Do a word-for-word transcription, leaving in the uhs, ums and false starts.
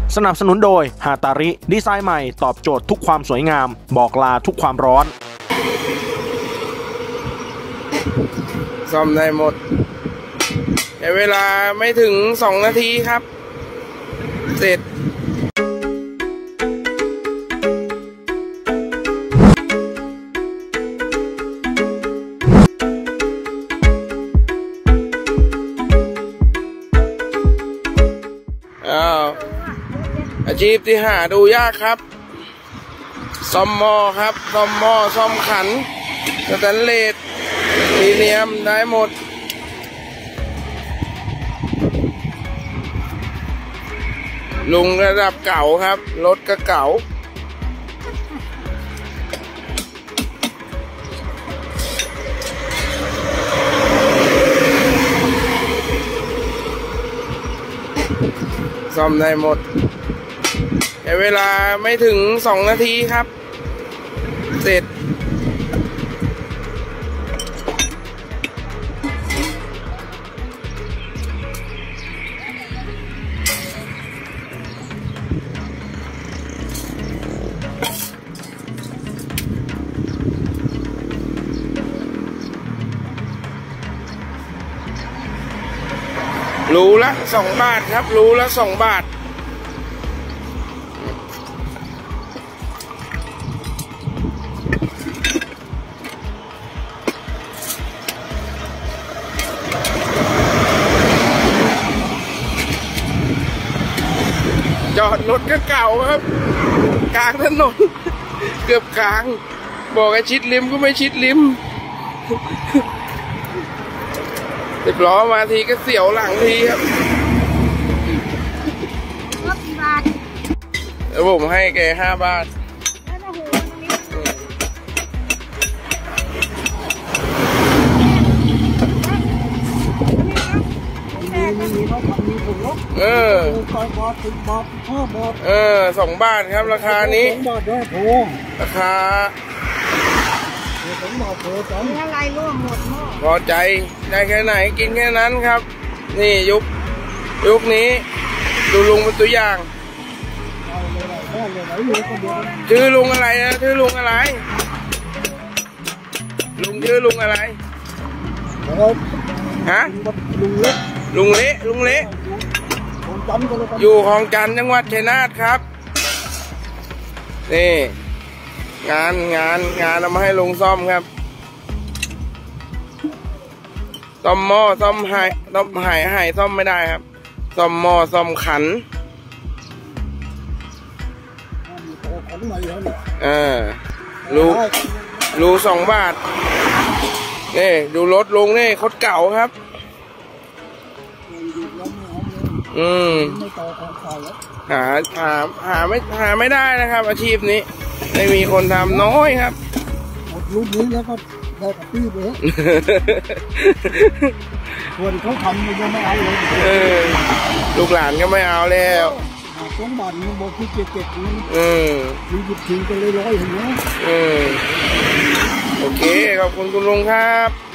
สนับสนุนโดยฮาตาริดีไซน์ใหม่ตอบโจทย์ทุกความสวยงามบอกลาทุกความร้อนซ่อมได้หมดใช้เวลาไม่ถึงสองนาทีครับเสร็จอ้าวอาชีพที่หาดูยากครับซ่อมหม้อครับซ่อมหม้อซ่อมขันสแตนเลสมีเนียมได้หมดลุงระดับเก่าครับรถก็เก่าซ่อมได้หมดใช้เวลาไม่ถึงสองนาทีครับเสร็จรูละสองบาทครับรูละสองบาทจอดรถก็เก่าครับกลางถนนเกือบกลางบอกให้ชิดริมก็ไม่ชิดริมสิบล้อมาทีก็เสียวหลังทีครับรถกี่บาทแล้วผมให้แกห้าบาทเออเออสองบาทครับราคานี้ราคาอะไรร่วมหมดพอใจได้แค่ไหนกินแค่นั้นครับนี่ยุคยุคนี้ดูลุงเป็นตัวอย่างชื่อลุงอะไรนะชื่อลุงอะไรลุงชื่อลุงอะไรฮะลุงเละลุงเละอยู่คลองจันทร์จังหวัดชัยนาทครับนี่งานงานงานเอามาให้ลุงซ่อมครับซ่อมหม้อซ่อมหายซ่อมหายหายซ่อมไม่ได้ครับซ่อมหม้อซ่อมขันเออรูรูสองบาทนี่ดูรถลุงนี่โคตรเก่าครับอืมหาหาหาไม่หาไม่ได้นะครับอาชีพนี้ไม่มีคนทำน้อยครับหมดรุ่นนี้แล้วก็ได้กับพี่ไปคนเขาทำยังไม่เอาเลยเออลูกหลานก็ไม่เอาแล้วสองบาทมันบอกที่เจ็ดเจ็ดนี่เออมีหยิบทิ้งไปเลยร้อยเห็นไหมเออโอเคขอบคุณคุณลุงครับ